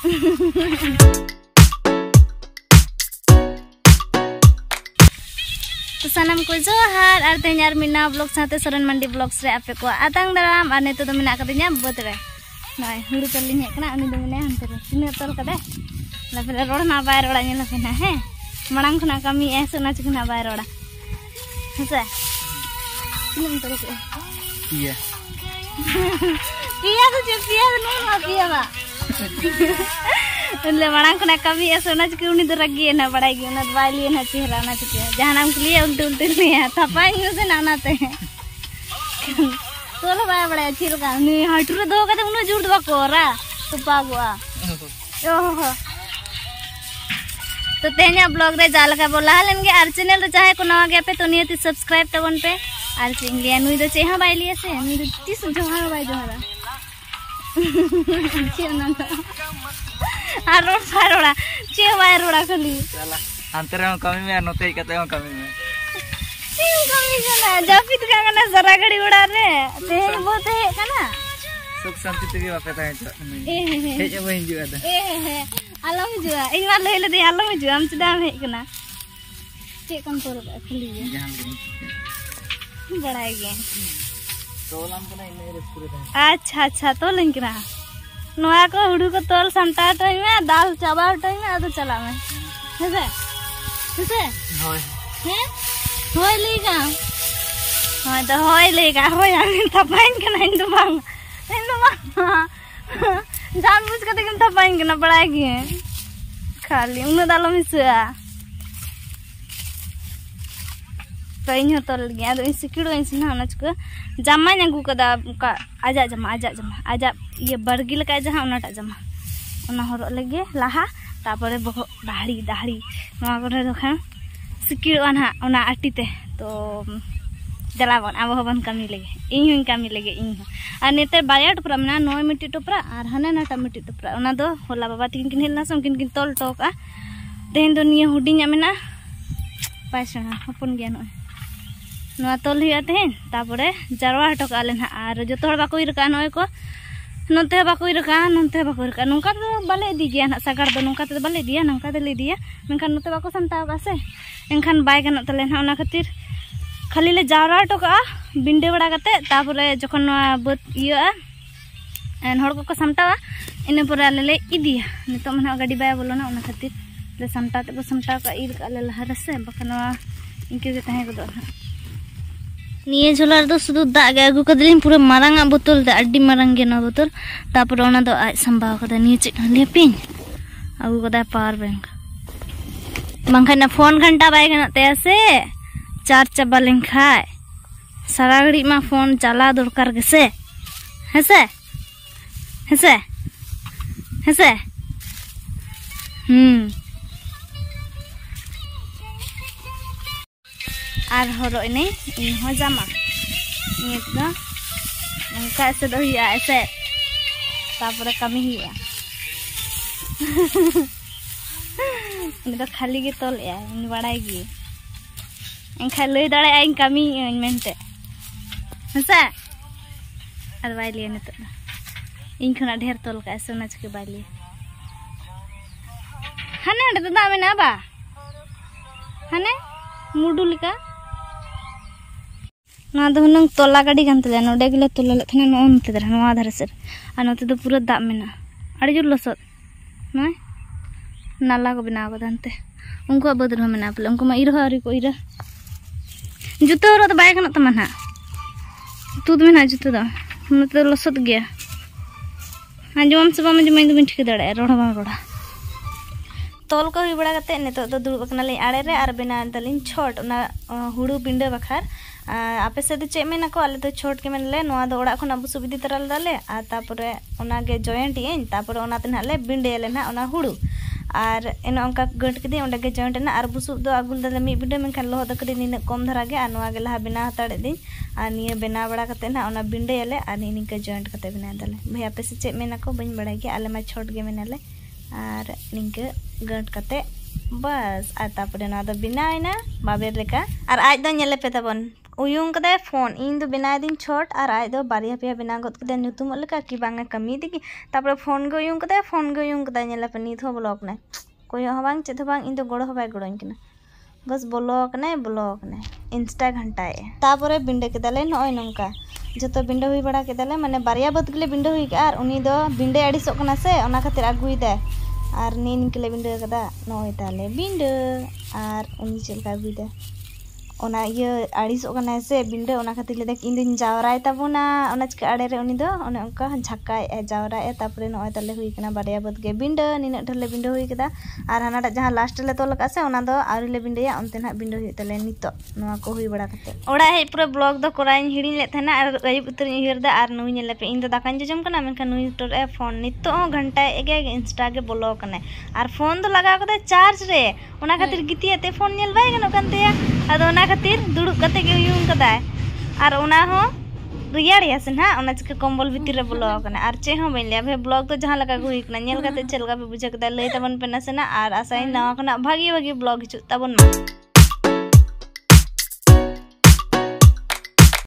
तो सानाम को जोहार और तेनार मिना ब्लॉग साथे सरन मंडी ब्लॉग्स रे आपे को आतंग दाराम और नेतो तो मिना कदिnya बद रे नय हुड़ू तलिन हे कना उनी दो मिना हंते रे तिने तल कदे लफे रोड ना बाय रोड़ा ने लफे ना है मणांग खना कमी ए सोना चिकना बाय रोड़ा हसे तिने तल के पिया पिया तो नो पिया बा ले मणांग खना कमी ए सोना चिक उनी दो रगी ना बड़ाई गी ना बायली ना चेहरा ना चिक जहानाम के लिए उल्टे उल्टे नहीं है थपाई से नानाते तोलो बाय बड़ा चिर का नी हटुरे दो कते उन जुड़ दवा कोरा तो पागुआ ओहो तो तेन्या ब्लॉग रे जाला का बोला हलन के आर चैनल रे चाहे को नवा गया पे तो नियति सब्सक्राइब तबन पे आर चिंगे नुई दो चेहा बाय लिया से नुई दो तीस जोहा बाय जोहा चिरना आर रोड फारोड़ा चे बाय रोड़ा खली चला अंतरे में कमी में नोते कते में कमी में कमी जना जाफित का ना जरा गड़ी उड़ा रे ते बहुत है कना सुख शांति तेरी बापे ता हे जे वही जुआ दा आलम जुआ इन वाला ले दे आलम जुआ हम चदा में कना चे कम तोर खली बड़ा गया तोलम कना इन रेस्टोरेंट अच्छा अच्छा तोलन कना नोया को हुडू को तोल संता टाइम में दाल चावल टाइम में आदो चला में हेसे होय हैं होय लेगा हां तो होय लेगा होय हम थपाइन के नहीं तो बांग जान बुझ के देखन थपाइन के ना बड़ा गए खाली उन दालो मिसआ तो इन तो लगे तो इन सिकिड़ो इन सिना नचको जमा नगु कदा का आजा ये बरगी लका जहां उनाटा जमा उना हरो लगे लाहा तापरे बहो दाढ़ी नवा करे दोखान सिकिड़ो ना उना आटीते तो जलावन अब हबन कमी लगे इन कमी लगे इन और नेते बाया टपरा मना 9 मिनट टपरा और हने नाटा मिनट टपरा उना दो होला बाबा तिन किन हेलना सम किन तोल टोका तेन दो निया हुडिंग मेना पाइसना हपन गया नवा तोल हुआ तेन तापरे जारवा हटका लेन और जतो हड़ बाको इरका नय को नोते बाको इरका नोका तो बाले दी गया ना सागार दो नोका तो बाले दिया नोका तो ले दिया मेनखान नोते बाको सामटाव का से एनखान बाय गन तले ना ओना खातिर खाली ले जावरा टोका बिंडे बड़ा कते तापरे जखन बत इया एन हड़ को सामटावा इने पर ले इदिया नितो मना गाड़ी बाय बोलोना ओना खातिर ले सामटाते बो सामटाव का इर का ले लहा रसे बखना इनके के तहे को दो निये झोलार दो सुदु दाग आगु कदलिन पूरा मारांगा बोतल दे अड्डी मारांगे ना बोतल तापर ओना दो आज संभाव कदा निये चिट हले पिन आगु कदा पावर बैंक मंखा ना फोन घंटा बाय गना ते से चार चबा लेंखाय सारा घड़ी मा फोन चला दरकार गेसे हेसे आर हरो इने इन हो जामा ये तो नंका से दो हिया ऐसे तापरे कमी हिया इन तो खाली के तोल या इन बड़ाई गी इन खाली दड़े इन कमी इन मेंटे हसा अर बाइली ने तो इन खना ढेर तोल का ऐसे नच के बाइली हने तो दा में ना बा हने मुडू लिका ना दो नंग तोला गाड़ी कान तले नोडे गेले तोला ले थने नो नते दर नवा धारे सर आ नते दो पूरा दाग मेना अड़ी जुर लसत नय नाला को बनाव गदनते उनको बदर हो मेना पले उनको मा इर हरी को इर जुतो रो तो बाय कन त मना तू मेना जुतो दा नते लसत गया अंजम सब में जमे दो ठीक दड़े रोड़ा बा रोड़ा तोल को हुई बड़ा कते ने तो दुड़ कना ले आड़े रे आर बेना दलिन छोट ना हुड़ू बिंडे बखार आपे से चे मेना को आले तो छोट के मेनले नोआ दो ओड़ा खन अब सुविधि तरल दाले आ तापरे ओना गे जॉइंट इन तापरे ओना ते नाले बिंडे ले ना ओना हुड़ू और एन अंका गट के ओंडे गे जॉइंट ना आर बुसु दो आगुल दाले मी बिंडे मेनखान लोह द कडी निने कम धरा गे आ नोआ गे लहा बिना हताड़े दिन आ निये बेना बड़ा कते ना ओना बिंडे ले आ निने के जॉइंट कते बिना दाले भाई आपे से चे मेना को बइन बड़ा गे आले मा छोट गे मेनाले और निंके गट कते बस आ तापरे ना दो बिना आइना बाबेर लेका और आज दो नेले पे तबन उयुंग कदा फोन इन दो बिना दिन छोट और आज दो बारिया पिया बिना गत कदा नुतुम लका कि बांगा कमी दिगी तापर फोन गे उयुंग कदा नेला पे नित हो ब्लॉक ने कोई हो बांग चेद बांग इन दो गोड़ो हो बाय गोड़ोइन किना बस ब्लॉक ने इंस्टा घंटाए तापर बिंडे केदाले नय नंका जतो बिंडे हुई बड़ा केदाले माने बारिया बद गले बिंडे हुई के आर उनी दो बिंडे आड़िसोक कना से ओना खातिर आगुई दे आर नीन केले बिंडे कदा नय ताले बिंडे आर उनी चलका आगुई दे ओना ये आड़िसोक कना से बिंडे ओना खातिर ले देख इन दिन जावराय ताबोना ओना चिका आड़े रे उनी दो ओने ओनका झक्काय ए जावराय तापरे नय ताले हुई कना बारिया बद गे बिंडे निना ढले बिंडे हुई केदा आर हानाटा जहां लास्ट ले तोल का से ओना दो आउरी ले बिंडेया ओनते ना बिंडे हुई तले नितो नोआ को हुई बड़ा कते ओड़ा हे पूरा ब्लॉग दो कोराइन हिडिन ले थना आर अयुब उतर हिर दा आर नुई नेले पे इन दो दाकान जजम कना मेनका नुई टोर ए फोन नितो घंटा एगे इंस्टा के ब्लॉग कने आर फोन दो लगा कते चार्ज रे ओना खातिर गितियाते फोन नेल बाय गनो कानते आदो ओना खातिर दुड़ुब कते गे उयुंग कदाय आर ओना हो रियाड़ या से ना ओना चिका कंबल भीतर रे बोलो कना आर चे हो बइन ले भे ब्लॉग तो जहां लगा हुई कना नेल कते चलगा पे बुझे कदा लई तबन पे ना से ना आर आसाई नवा कना भागी भागी ब्लॉग हिचु तबन मा।